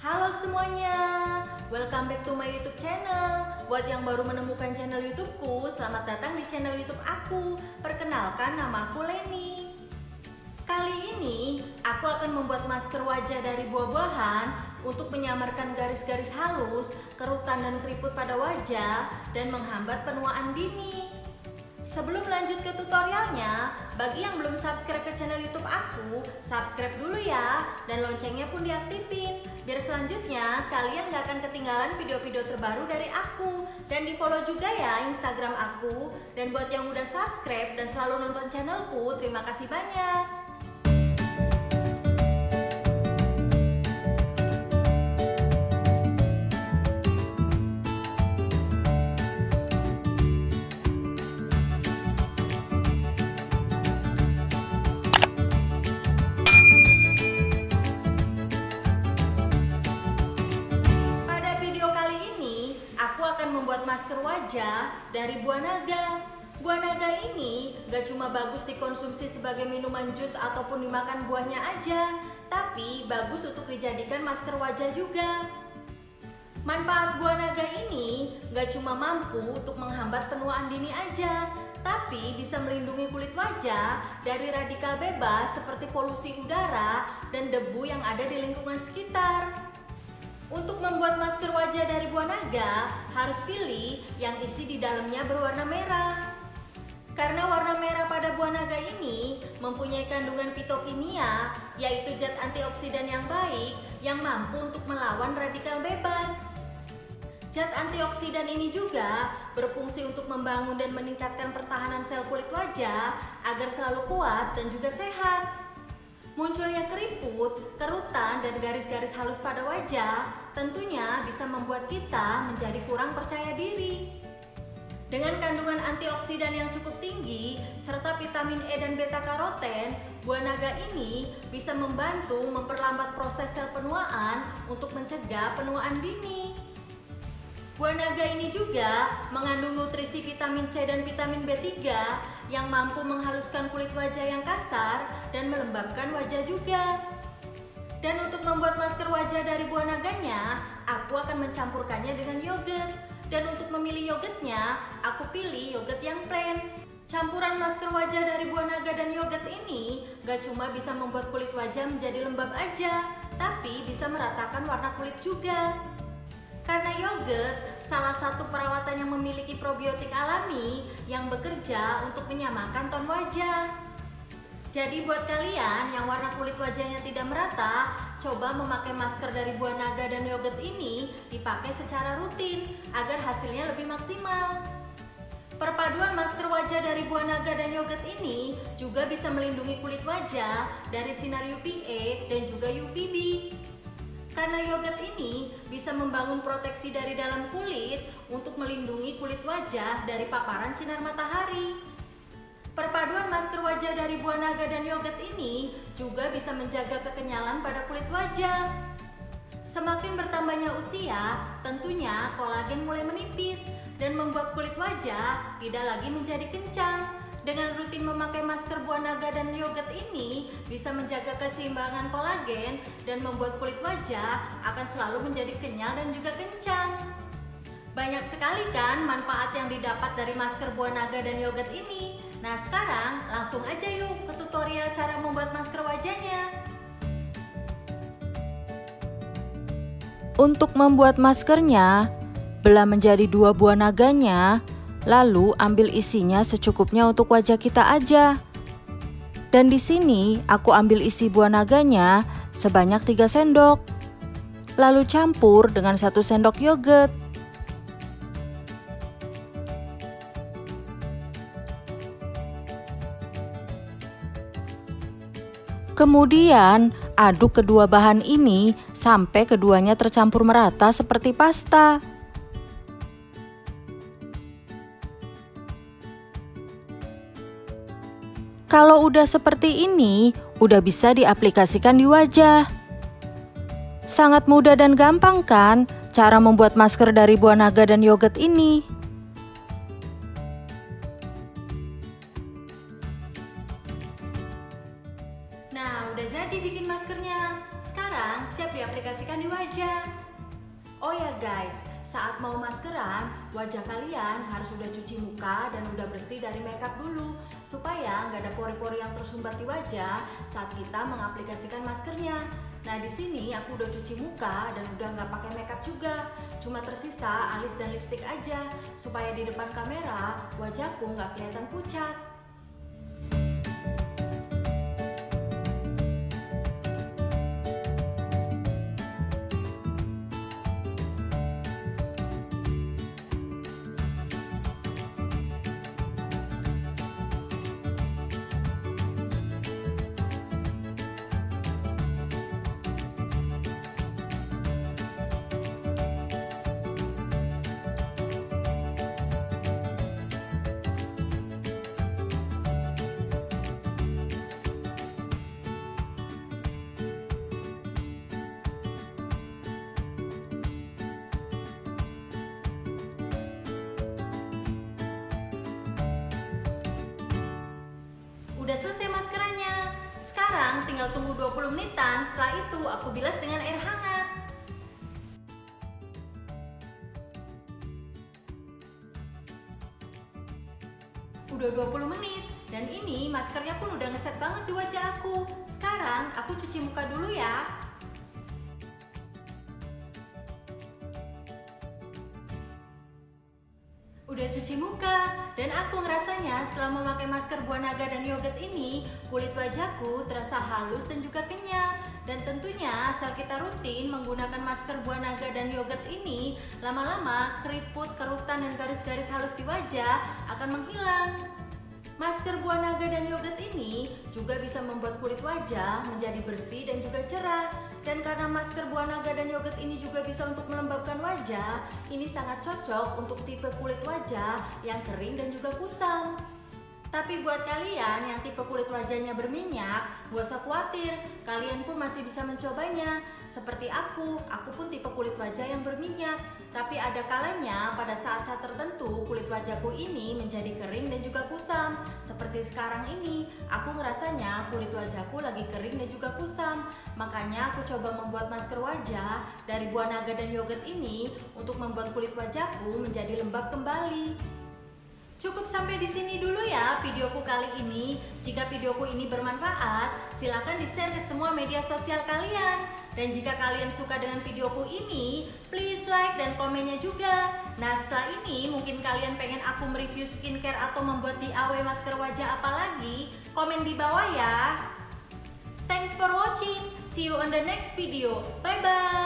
Halo semuanya, welcome back to my YouTube channel. Buat yang baru menemukan channel YouTubeku, selamat datang di channel YouTube aku. Perkenalkan, nama aku Leni. Kali ini, aku akan membuat masker wajah dari buah-buahan untuk menyamarkan garis-garis halus, kerutan dan keriput pada wajah, dan menghambat penuaan dini. Sebelum lanjut ke tutorialnya, bagi yang belum subscribe ke channel YouTube aku, subscribe dulu ya, dan loncengnya pun diaktifin, biar selanjutnya kalian gak akan ketinggalan video-video terbaru dari aku. Dan di follow juga ya Instagram aku. Dan buat yang udah subscribe dan selalu nonton channelku, terima kasih banyak. Membuat masker wajah dari buah naga. Buah naga ini gak cuma bagus dikonsumsi sebagai minuman jus ataupun dimakan buahnya aja, tapi bagus untuk dijadikan masker wajah juga. Manfaat buah naga ini gak cuma mampu untuk menghambat penuaan dini aja, tapi bisa melindungi kulit wajah dari radikal bebas seperti polusi udara dan debu yang ada di lingkungan sekitar. Untuk membuat masker wajah dari buah naga, harus pilih yang isi di dalamnya berwarna merah. Karena warna merah pada buah naga ini mempunyai kandungan fitokimia, yaitu zat antioksidan yang baik yang mampu untuk melawan radikal bebas. Zat antioksidan ini juga berfungsi untuk membangun dan meningkatkan pertahanan sel kulit wajah agar selalu kuat dan juga sehat. Munculnya keriput, kerutan, dan garis-garis halus pada wajah tentunya bisa membuat kita menjadi kurang percaya diri. Dengan kandungan antioksidan yang cukup tinggi serta vitamin E dan beta karoten, buah naga ini bisa membantu memperlambat proses sel penuaan untuk mencegah penuaan dini. Buah naga ini juga mengandung nutrisi vitamin C dan vitamin B3 yang mampu menghaluskan kulit wajah yang kasar dan melembabkan wajah juga. Dan untuk membuat masker wajah dari buah naganya, aku akan mencampurkannya dengan yogurt. Dan untuk memilih yogurtnya, aku pilih yogurt yang plain. Campuran masker wajah dari buah naga dan yogurt ini gak cuma bisa membuat kulit wajah menjadi lembab aja, tapi bisa meratakan warna kulit juga. Karena yogurt salah satu perawatan yang memiliki probiotik alami yang bekerja untuk menyamakan ton wajah. Jadi buat kalian yang warna kulit wajahnya tidak merata, coba memakai masker dari buah naga dan yogurt ini dipakai secara rutin agar hasilnya lebih maksimal. Perpaduan masker wajah dari buah naga dan yogurt ini juga bisa melindungi kulit wajah dari sinar UVA dan juga UVB. Karena yogurt ini bisa membangun proteksi dari dalam kulit untuk melindungi kulit wajah dari paparan sinar matahari. Perpaduan masker wajah dari buah naga dan yogurt ini juga bisa menjaga kekenyalan pada kulit wajah. Semakin bertambahnya usia, tentunya kolagen mulai menipis dan membuat kulit wajah tidak lagi menjadi kencang. Dengan rutin memakai masker buah naga dan yogurt ini bisa menjaga keseimbangan kolagen dan membuat kulit wajah akan selalu menjadi kenyal dan juga kencang. Banyak sekali kan manfaat yang didapat dari masker buah naga dan yogurt ini. Nah sekarang langsung aja yuk ke tutorial cara membuat masker wajahnya. Untuk membuat maskernya, belah menjadi 2 buah naganya. Lalu ambil isinya secukupnya untuk wajah kita aja. Dan di sini aku ambil isi buah naganya sebanyak 3 sendok. Lalu campur dengan 1 sendok yogurt. Kemudian aduk kedua bahan ini sampai keduanya tercampur merata seperti pasta. Kalau udah seperti ini, udah bisa diaplikasikan di wajah. Sangat mudah dan gampang kan cara membuat masker dari buah naga dan yogurt ini? Nah, udah jadi bikin maskernya. Sekarang siap diaplikasikan aplikasikan di wajah. Oh ya guys, saat mau maskeran, wajah kalian harus udah cuci muka dan udah bersih dari makeup dulu, supaya nggak ada pori-pori yang tersumbat di wajah saat kita mengaplikasikan maskernya. Nah di sini aku udah cuci muka dan udah nggak pakai makeup juga, cuma tersisa alis dan lipstik aja, supaya di depan kamera wajahku nggak kelihatan pucat. Udah selesai maskerannya. Sekarang tinggal tunggu 20 menitan, setelah itu aku bilas dengan air hangat. Udah 20 menit dan ini maskernya pun udah ngeset banget di wajah aku. Sekarang aku cuci muka dulu ya. Udah cuci muka dan aku ngerasanya setelah memakai masker buah naga dan yogurt ini, kulit wajahku terasa halus dan juga kenyal. Dan tentunya saat kita rutin menggunakan masker buah naga dan yogurt ini, lama-lama keriput, kerutan dan garis-garis halus di wajah akan menghilang. Masker buah naga dan yogurt ini juga bisa membuat kulit wajah menjadi bersih dan juga cerah. Dan karena masker buah naga dan yogurt ini juga bisa untuk melembabkan wajah, ini sangat cocok untuk tipe kulit wajah yang kering dan juga kusam. Tapi buat kalian yang tipe kulit wajahnya berminyak, gak usah khawatir, kalian pun masih bisa mencobanya. Seperti aku pun tipe kulit wajah yang berminyak. Tapi ada kalanya pada saat-saat tertentu kulit wajahku ini menjadi kering dan juga kusam. Seperti sekarang ini, aku ngerasanya kulit wajahku lagi kering dan juga kusam. Makanya aku coba membuat masker wajah dari buah naga dan yogurt ini untuk membuat kulit wajahku menjadi lembab kembali. Cukup sampai di sini dulu ya videoku kali ini. Jika videoku ini bermanfaat, silakan di-share ke semua media sosial kalian. Dan jika kalian suka dengan videoku ini, please like dan komennya juga. Nah setelah ini mungkin kalian pengen aku mereview skincare atau membuat DIY masker wajah apa lagi, komen di bawah ya. Thanks for watching. See you on the next video. Bye bye.